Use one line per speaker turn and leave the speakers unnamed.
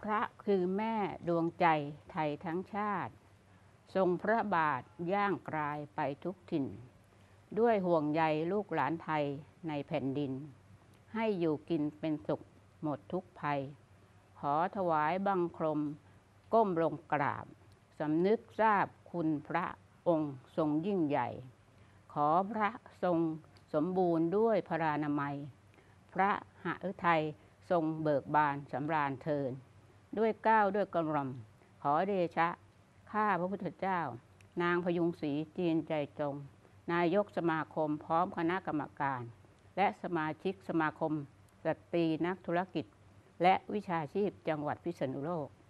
พระคือแม่ดวงใจไทยทั้งชาติทรงพระบาทย่างกรายไปทุกถิ่นด้วยห่วงใยลูกหลานไทยในแผ่นดินให้อยู่กินเป็นสุขหมดทุกภัยขอถวายบังคมก้มลงกราบสำนึกทราบคุณพระองค์ทรงยิ่งใหญ่ขอพระทรงสมบูรณ์ด้วยพรานามัยพระหฤทัยทรงเบิกบานสำราญเทินด้วยเกล้าด้วยกระหม่อมขอเดชะข้าพระพุทธเจ้านางพยุงศรีจีนใจจงนายกสมาคมพร้อมคณะกรรมการและสมาชิกสมาคมสตรีนักธุรกิจและวิชาชีพจังหวัดพิษณุโลก